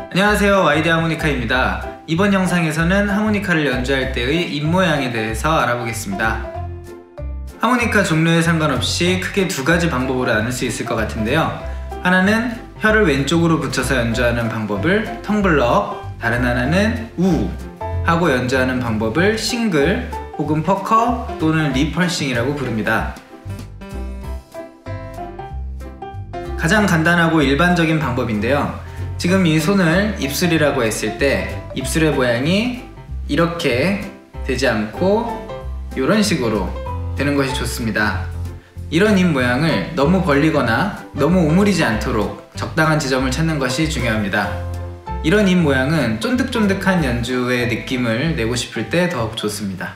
안녕하세요, YD 하모니카입니다. 이번 영상에서는 하모니카를 연주할 때의 입모양에 대해서 알아보겠습니다. 하모니카 종류에 상관없이 크게 두 가지 방법으로 나눌 수 있을 것 같은데요. 하나는 혀를 왼쪽으로 붙여서 연주하는 방법을 텅블럭, 다른 하나는 우 하고 연주하는 방법을 싱글 혹은 퍼커 또는 리펄싱이라고 부릅니다. 가장 간단하고 일반적인 방법인데요. 지금 이 손을 입술이라고 했을 때 입술의 모양이 이렇게 되지 않고 이런 식으로 되는 것이 좋습니다. 이런 입 모양을 너무 벌리거나 너무 오므리지 않도록 적당한 지점을 찾는 것이 중요합니다. 이런 입 모양은 쫀득쫀득한 연주의 느낌을 내고 싶을 때 더욱 좋습니다.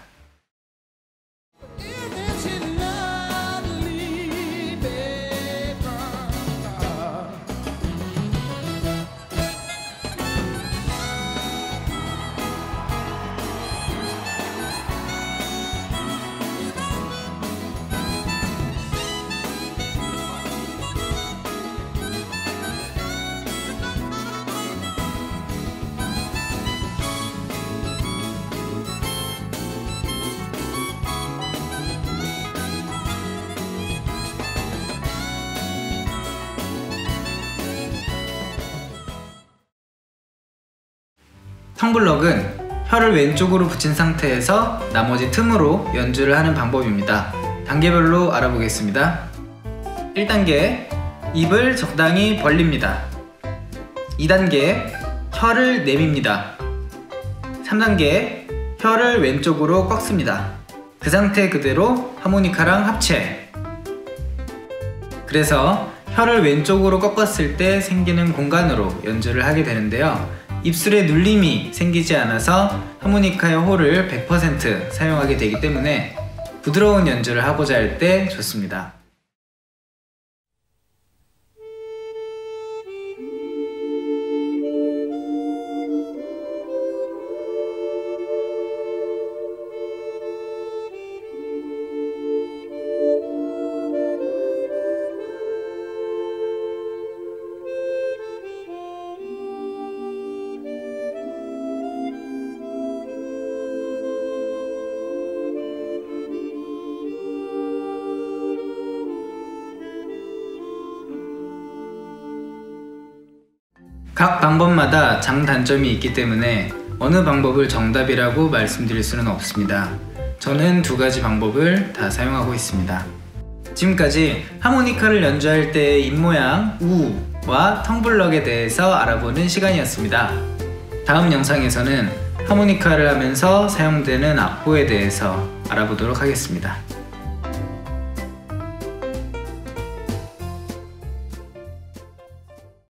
텅블럭은 혀를 왼쪽으로 붙인 상태에서 나머지 틈으로 연주를 하는 방법입니다. 단계별로 알아보겠습니다. 1단계, 입을 적당히 벌립니다. 2단계, 혀를 내밉니다. 3단계, 혀를 왼쪽으로 꺾습니다. 그 상태 그대로 하모니카랑 합체. 그래서 혀를 왼쪽으로 꺾었을 때 생기는 공간으로 연주를 하게 되는데요. 입술에 눌림이 생기지 않아서 하모니카의 홀을 100% 사용하게 되기 때문에 부드러운 연주를 하고자 할 때 좋습니다. 각 방법마다 장단점이 있기 때문에 어느 방법을 정답이라고 말씀드릴 수는 없습니다. 저는 두 가지 방법을 다 사용하고 있습니다. 지금까지 하모니카를 연주할 때의 입모양 우와 텅블럭에 대해서 알아보는 시간이었습니다. 다음 영상에서는 하모니카를 하면서 사용되는 악보에 대해서 알아보도록 하겠습니다.